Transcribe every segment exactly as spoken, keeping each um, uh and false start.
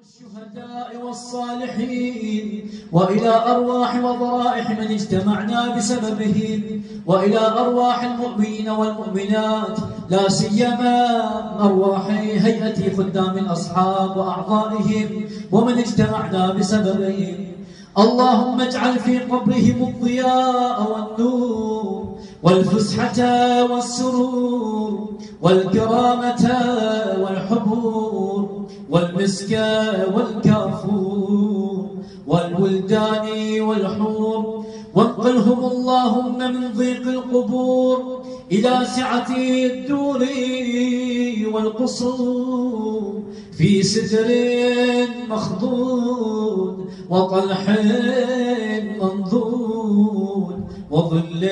الشهداء والصالحين وإلى أرواح وضرائح من اجتمعنا بسببهم وإلى أرواح المؤمنين والمؤمنات لا سيما أرواح هيئة خدام الأصحاب وأعضائهم ومن اجتمعنا بسببهم. اللهم اجعل في قبرهم الضياء والنور والفسحة والسرور والكرامة والحبور والمسك والكافور والولدان والحور، وانقلهم اللهم من ضيق القبور إلى سعة الدور والقصور في سدر مخضود وطلح منضود وظل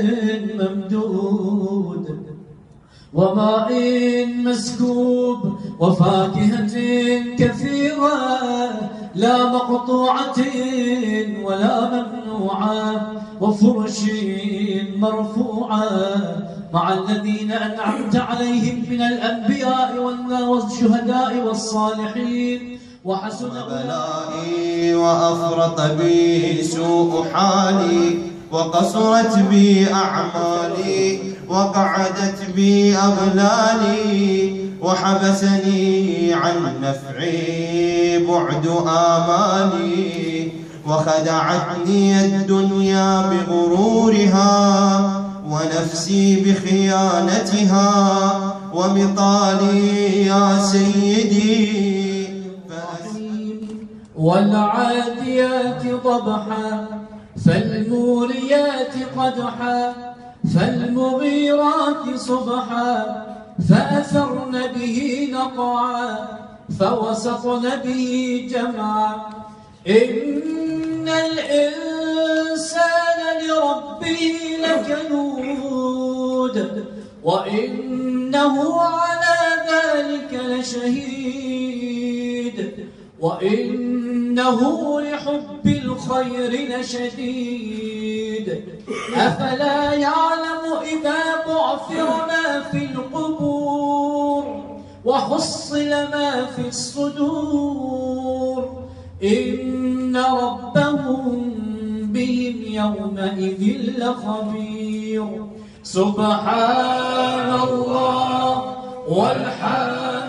ممدود وماء مسكوب وفاكهة كثيرة لا مقطوعة ولا ممنوعة وفرش مرفوعة مع الذين أنعمت عليهم من الأنبياء والشهداء والصالحين وحسن بلائي وأفرط بي سوء حالي وقصرت بي أعمالي وقعدت بي أغلالي وحبسني عن نفعي بعد آمالي وخدعتني الدنيا بغرورها ونفسي بخيانتها ومطالي يا سيدي والعاديات ضبحا فالموريات قدحا فالمغيرات صبحا فأثرن به نقعا فوسطن به جمعا. إن الإنسان لربه لكنود وإنه على ذلك لشهيد وإنه لحب الخير لشديد. أفلا يعلم إذا بعثر ما في القبور وحصل ما في الصدور إن ربهم بهم يومئذ لخبير. سبحان الله والحمد